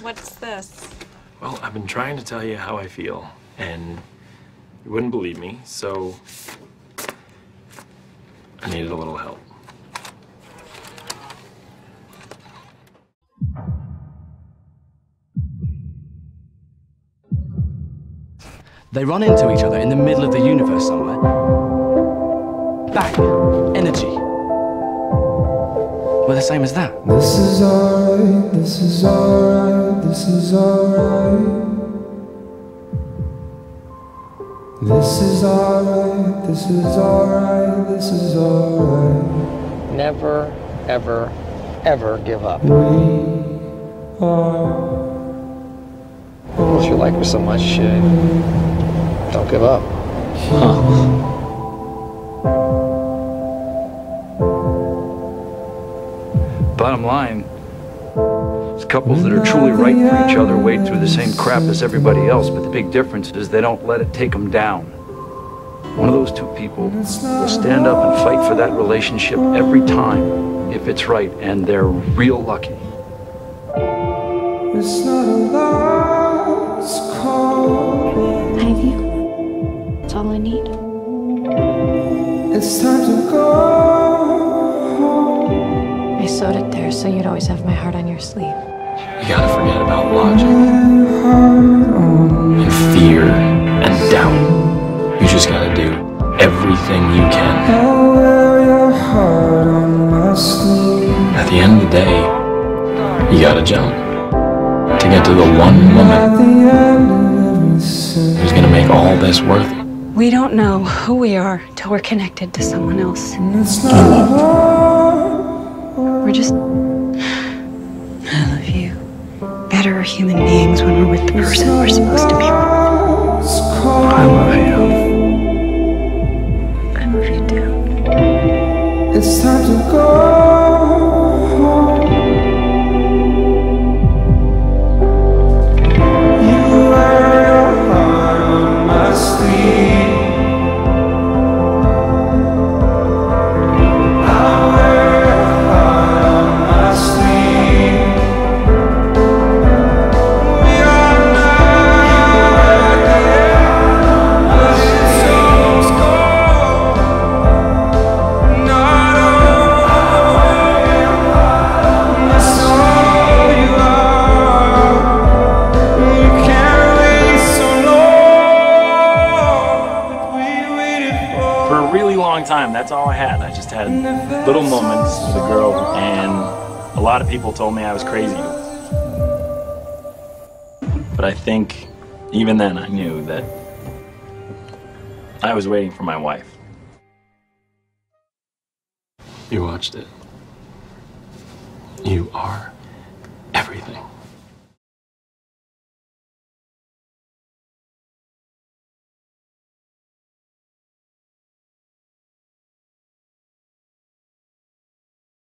What's this? Well, I've been trying to tell you how I feel, and you wouldn't believe me, so I needed a little help. They run into each other in the middle of the universe somewhere. Bang! Energy. We're the same as that. This is alright, this is alright, this is alright. This is alright, this is alright, this is alright. Never, ever, ever give up. We are. If you like her so much, don't give up. Bottom line, it's couples that are truly right for each other wade through the same crap as everybody else, but the big difference is they don't let it take them down. One of those two people will stand up and fight for that relationship every time, if it's right, and they're real lucky. It's not a lost cause. I have you. That's all I need. It's time to go home. I sewed it there so you'd always have my heart on your sleeve. You gotta forget about logic and fear and doubt. You just gotta do everything you can. I'll wear your heart on my sleeve. At the end of the day, you gotta jump to get to the one woman who's gonna make all this worth it. We don't know who we are till we're connected to someone else. We're just... I love you. Better human beings when we're with the person we're supposed to be with. I love you. I love you too. It's time to go home. You wear your heart on my sleeve. I'll wear your heart on my sleeve. We are not there, but it seems cold. Not all that's all you are. You can't wait so long. We waited For a really long time, that's all I had. I just had little moments with a girl, and a lot of people told me I was crazy. But I think even then I knew that I was waiting for my wife. You watched it. You are everything.